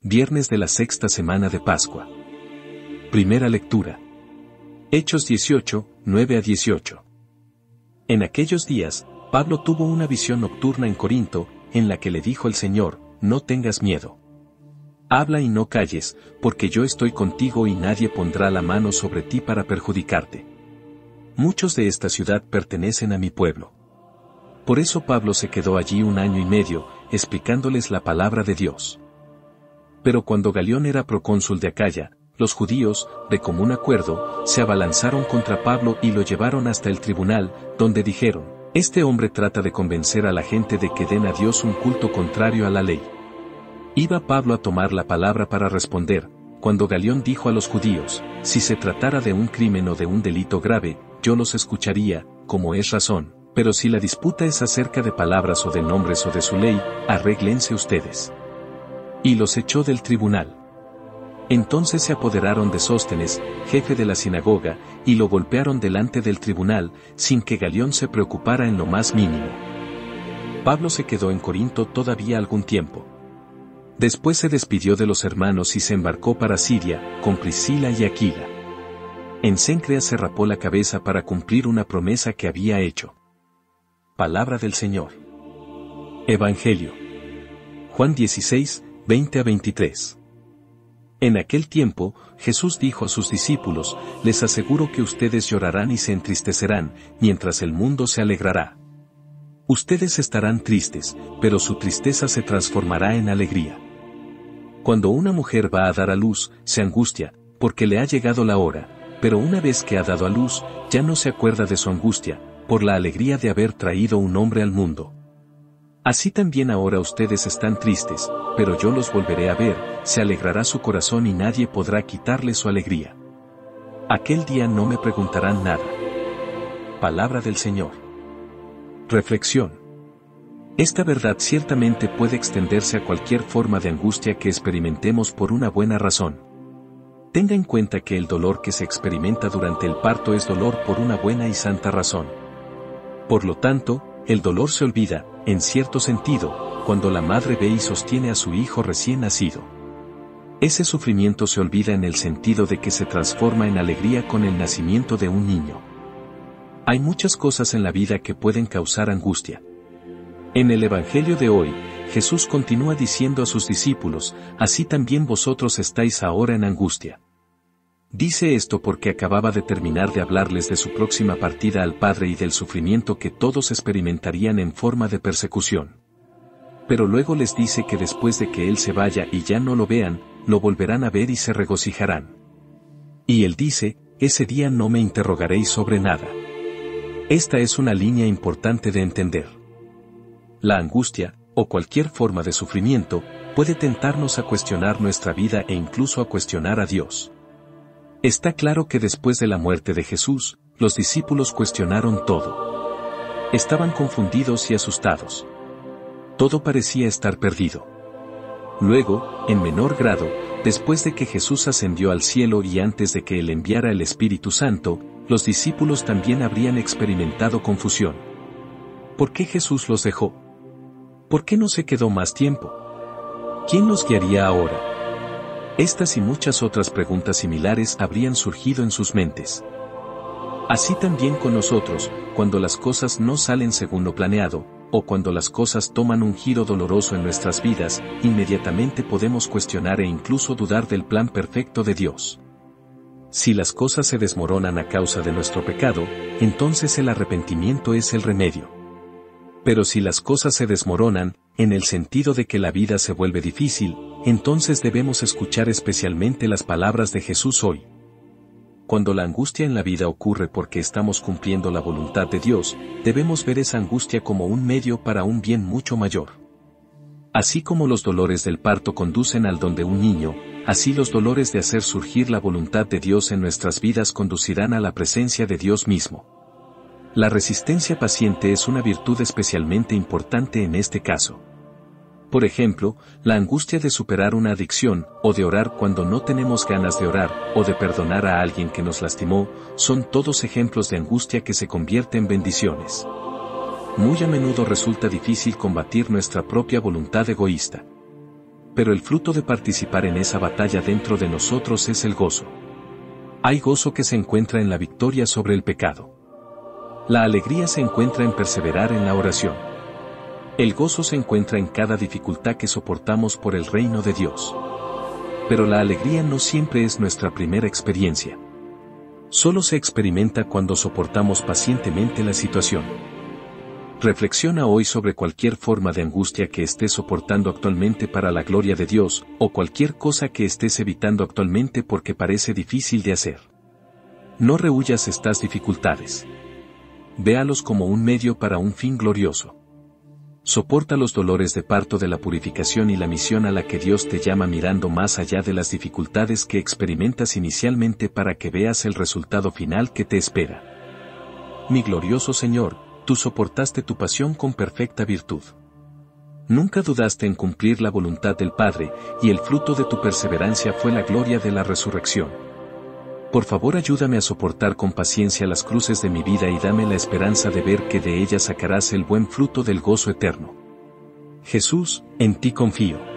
Viernes de la sexta semana de Pascua. Primera lectura. Hechos 18, 9 a 18. En aquellos días, Pablo tuvo una visión nocturna en Corinto, en la que le dijo el Señor: no tengas miedo. Habla y no calles, porque yo estoy contigo y nadie pondrá la mano sobre ti para perjudicarte. Muchos de esta ciudad pertenecen a mi pueblo. Por eso Pablo se quedó allí 1 año y medio, explicándoles la palabra de Dios. Pero cuando Galión era procónsul de Acaya, los judíos, de común acuerdo, se abalanzaron contra Pablo y lo llevaron hasta el tribunal, donde dijeron: este hombre trata de convencer a la gente de que den a Dios un culto contrario a la ley. Iba Pablo a tomar la palabra para responder, cuando Galión dijo a los judíos: si se tratara de un crimen o de un delito grave, yo los escucharía, como es razón, pero si la disputa es acerca de palabras o de nombres o de su ley, arréglense ustedes. Y los echó del tribunal. Entonces se apoderaron de Sóstenes, jefe de la sinagoga, y lo golpearon delante del tribunal, sin que Galión se preocupara en lo más mínimo. Pablo se quedó en Corinto todavía algún tiempo. Después se despidió de los hermanos y se embarcó para Siria, con Priscila y Aquila. En Cencrea se rapó la cabeza para cumplir una promesa que había hecho. Palabra del Señor. Evangelio. Juan 16, 20 a 23. En aquel tiempo, Jesús dijo a sus discípulos: les aseguro que ustedes llorarán y se entristecerán, mientras el mundo se alegrará. Ustedes estarán tristes, pero su tristeza se transformará en alegría. Cuando una mujer va a dar a luz, se angustia, porque le ha llegado la hora, pero una vez que ha dado a luz, ya no se acuerda de su angustia, por la alegría de haber traído un hombre al mundo. Así también ahora ustedes están tristes, pero yo los volveré a ver, se alegrará su corazón y nadie podrá quitarle su alegría. Aquel día no me preguntarán nada. Palabra del Señor. Reflexión. Esta verdad ciertamente puede extenderse a cualquier forma de angustia que experimentemos por una buena razón. Tenga en cuenta que el dolor que se experimenta durante el parto es dolor por una buena y santa razón. Por lo tanto, el dolor se olvida, en cierto sentido, cuando la madre ve y sostiene a su hijo recién nacido. Ese sufrimiento se olvida en el sentido de que se transforma en alegría con el nacimiento de un niño. Hay muchas cosas en la vida que pueden causar angustia. En el Evangelio de hoy, Jesús continúa diciendo a sus discípulos: así también vosotros estáis ahora en angustia. Dice esto porque acababa de terminar de hablarles de su próxima partida al Padre y del sufrimiento que todos experimentarían en forma de persecución. Pero luego les dice que después de que Él se vaya y ya no lo vean, lo volverán a ver y se regocijarán. Y Él dice: ese día no me interrogaréis sobre nada. Esta es una línea importante de entender. La angustia, o cualquier forma de sufrimiento, puede tentarnos a cuestionar nuestra vida e incluso a cuestionar a Dios. Está claro que después de la muerte de Jesús, los discípulos cuestionaron todo. Estaban confundidos y asustados. Todo parecía estar perdido. Luego, en menor grado, después de que Jesús ascendió al cielo y antes de que Él enviara el Espíritu Santo, los discípulos también habrían experimentado confusión. ¿Por qué Jesús los dejó? ¿Por qué no se quedó más tiempo? ¿Quién los guiaría ahora? Estas y muchas otras preguntas similares habrían surgido en sus mentes. Así también con nosotros, cuando las cosas no salen según lo planeado, o cuando las cosas toman un giro doloroso en nuestras vidas, inmediatamente podemos cuestionar e incluso dudar del plan perfecto de Dios. Si las cosas se desmoronan a causa de nuestro pecado, entonces el arrepentimiento es el remedio. Pero si las cosas se desmoronan, en el sentido de que la vida se vuelve difícil, entonces debemos escuchar especialmente las palabras de Jesús hoy. Cuando la angustia en la vida ocurre porque estamos cumpliendo la voluntad de Dios, debemos ver esa angustia como un medio para un bien mucho mayor. Así como los dolores del parto conducen al don de un niño, así los dolores de hacer surgir la voluntad de Dios en nuestras vidas conducirán a la presencia de Dios mismo. La resistencia paciente es una virtud especialmente importante en este caso. Por ejemplo, la angustia de superar una adicción, o de orar cuando no tenemos ganas de orar, o de perdonar a alguien que nos lastimó, son todos ejemplos de angustia que se convierte en bendiciones. Muy a menudo resulta difícil combatir nuestra propia voluntad egoísta. pero el fruto de participar en esa batalla dentro de nosotros es el gozo. Hay gozo que se encuentra en la victoria sobre el pecado. La alegría se encuentra en perseverar en la oración. El gozo se encuentra en cada dificultad que soportamos por el reino de Dios. Pero la alegría no siempre es nuestra primera experiencia. Solo se experimenta cuando soportamos pacientemente la situación. Reflexiona hoy sobre cualquier forma de angustia que estés soportando actualmente para la gloria de Dios, o cualquier cosa que estés evitando actualmente porque parece difícil de hacer. No rehuyas estas dificultades. Véalos como un medio para un fin glorioso. Soporta los dolores de parto de la purificación y la misión a la que Dios te llama mirando más allá de las dificultades que experimentas inicialmente para que veas el resultado final que te espera. Mi glorioso Señor, tú soportaste tu pasión con perfecta virtud. Nunca dudaste en cumplir la voluntad del Padre, y el fruto de tu perseverancia fue la gloria de la resurrección. Por favor, ayúdame a soportar con paciencia las cruces de mi vida y dame la esperanza de ver que de ellas sacarás el buen fruto del gozo eterno. Jesús, en ti confío.